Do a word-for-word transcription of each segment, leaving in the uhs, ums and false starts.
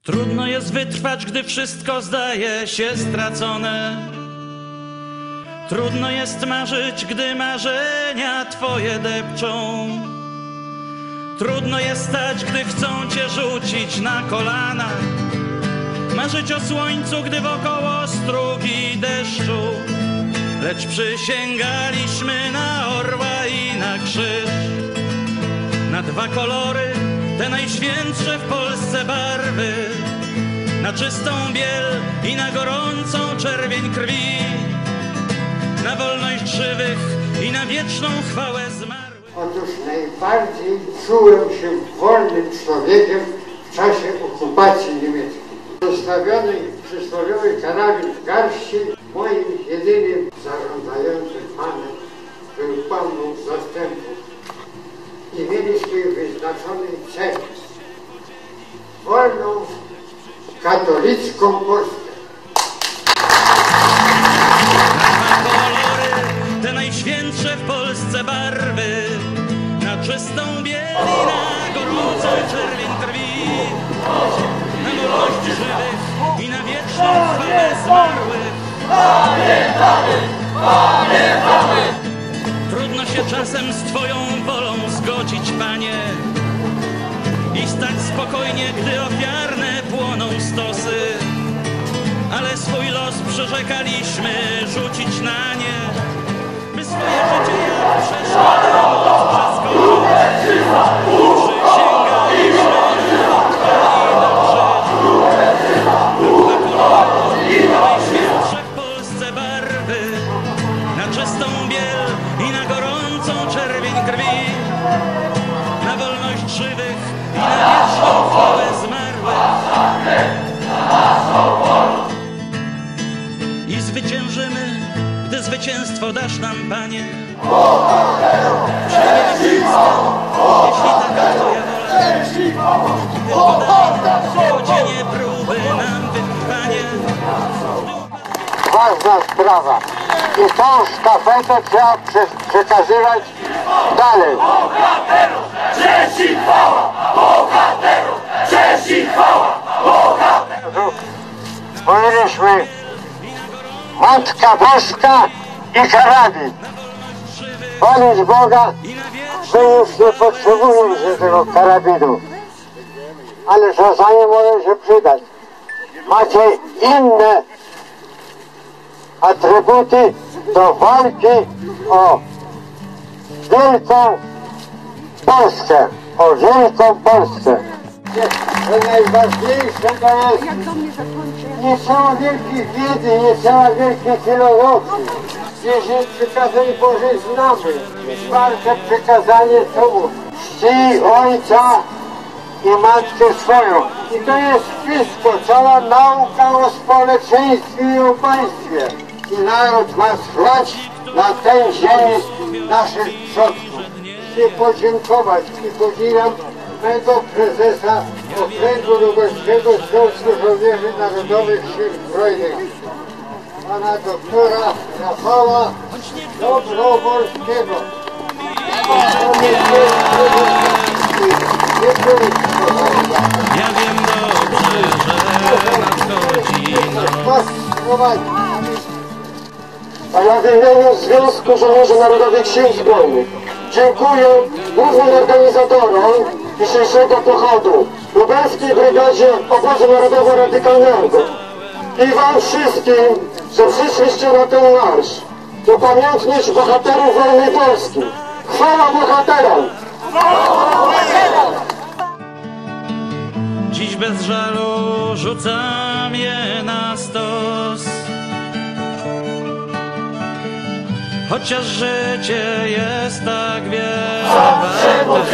Trudno jest wytrwać, gdy wszystko zdaje się stracone. Trudno jest marzyć, gdy marzenia twoje depczą. Trudno jest stać, gdy chcą cię rzucić na kolana. Marzyć o słońcu, gdy wokoło strugi deszczu. Lecz przysięgaliśmy na orła i na krzyż, na dwa kolory, te najświętsze w Polsce barwy, na czystą biel i na gorącą czerwień krwi, na wolność żywych i na wieczną chwałę zmarłych. Otóż najbardziej czułem się wolnym człowiekiem w czasie okupacji niemieckiej. Zostawiony przysłowiowy karabin w garści, moim jedynym zarządzającym panem był Pan Bóg zastępów i mieliśmy wyznaczony cel: wolną, katolicką Polskę. Na dwa kolory, te najświętsze w Polsce barwy, na czystą biel i na gorącą czerwień krwi, na wolność żywych i na wieczną chwałę zmarłych. Pamiętamy! Pamiętamy! Trudno się czasem z twoją wolą zgodzić, Panie, i stać spokojnie, gdy ofiarne płoną stosy, ale swój los przyrzekaliśmy rzucić na nie, by swoje życie jak przeszkodę móc przeskoczyć. Przysięgaliśmy na krwi, na krzyż, na dwa kolory, na najświętsze w Polsce barwy, na czystą biel i na gorącą czerwień krwi, na wolność żywych i na wieczną chwałę zmarłych. I zwyciężymy, gdy zwycięstwo dasz nam, Panie. Przyjmij wszystko, jeśli taka Twoja wola. Tylko daj odzienie próby nam wytrwanie. Ważna sprawa. I tą sztafetę trzeba przekazywać dalej. Bohaterów! Cześć i chwała! Bohaterów! Cześć i chwała! Bohaterów! Powiedzieliśmy: Matka Boska i karabin. Chwalić Boga, że już nie potrzebują się tego karabinu. Ale czasami może się przydać. Macie inne atrybuty do walki o wielką Polskę, o wielką Polskę. To najważniejsze to jest, nie trzeba wielkich wiedzy, nie trzeba wielkiej filozofii. Jeśli przykazanie Boże znamy, czwarte przykazanie słowo: czcij ojca i matkę swoją. I to jest wszystko, cała nauka o społeczeństwie i o państwie. I naród ma trwać na tej ziemi naszych przodków. Chcę podziękować i podziwiam mego prezesa Okręgu Lubelskiego Związku Żołnierzy Narodowych Sił Zbrojnych, pana doktora Rafała Dobrowolskiego. Ja wiem dobrze, że nadchodzi noc. A ja w imieniu Związku Żołnierzy Narodowych Sił Zbrojnych dziękuję głównym organizatorom dzisiejszego pochodu, Lubelskiej Brygadzie Obozu Narodowo-Radykalnego i wam wszystkim, że przyszliście na ten marsz, upamiętnić bohaterów wolnej Polski. Chwała bohaterom! Dziś bez żalu rzucam je na stos, chociaż życie jest tak wiele warte.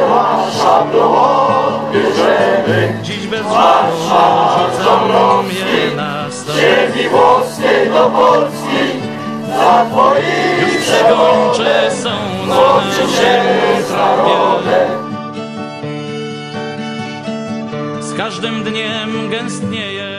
Dziś bez żalu rzucam je na stos. Ziemi włoskiej do Polski za twoimi Już przegończe są na nasze biele. Z każdym dniem gęstnieje